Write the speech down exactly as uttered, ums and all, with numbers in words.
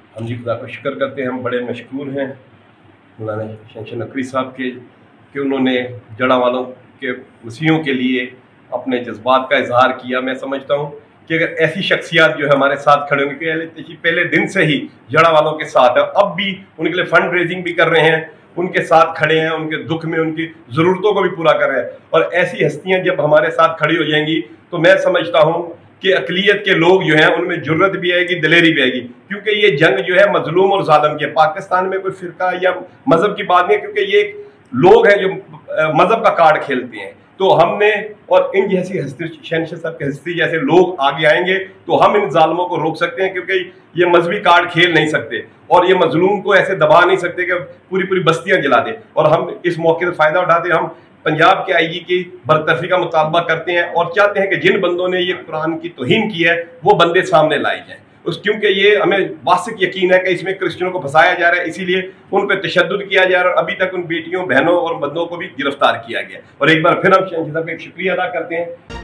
हम जी खुदा का शुक्र करते हैं, हम बड़े मशकूर हैं मौलाना शहंशाह नकवी साहब के कि उन्होंने जड़ा वालों के वसीयों के लिए अपने जज्बात का इजहार किया। मैं समझता हूँ कि अगर ऐसी शख्सियात जो है हमारे साथ खड़े होंगे, कि पहले दिन से ही जड़ा वालों के साथ है, अब भी उनके लिए फंड रेजिंग भी कर रहे हैं, उनके साथ खड़े हैं, उनके दुख में उनकी ज़रूरतों को भी पूरा कर रहे हैं। और ऐसी हस्तियाँ जब हमारे साथ खड़ी हो जाएंगी तो मैं समझता हूँ कि अक़लियत के लोग जो हैं उनमें जुर्रत भी आएगी, दिलेरी भी आएगी, क्योंकि ये जंग जो है मजलूम और जालिम की है। पाकिस्तान में कोई फ़िरका या मज़हब की बात नहीं है, क्योंकि ये लोग हैं जो मज़हब का कार्ड खेलते हैं। तो हमने और इन जैसी हस्ती, शहंशाह साहब की हस्ती जैसे लोग आगे आएंगे तो हम इन जालिमों को रोक सकते हैं, क्योंकि ये मजहबी कार्ड खेल नहीं सकते और ये मजलूम को ऐसे दबा नहीं सकते कि पूरी पूरी बस्तियां जला दे। और हम इस मौके से फ़ायदा उठाते, हम पंजाब के आई जी की बरतरफी का मुतालबा करते हैं और चाहते हैं कि जिन बंदों ने ये कुरान की तौहीन की है वो बंदे सामने लाए जाएं, उस क्योंकि ये हमें वासिक यकीन है कि इसमें क्रिश्चियनों को फंसाया जा रहा है, इसीलिए उन पर तशद्दुद किया जा रहा है और अभी तक उन बेटियों, बहनों और बंदों को भी गिरफ्तार किया गया। और एक बार फिर हम शहंशाह साहब का शुक्रिया अदा करते हैं।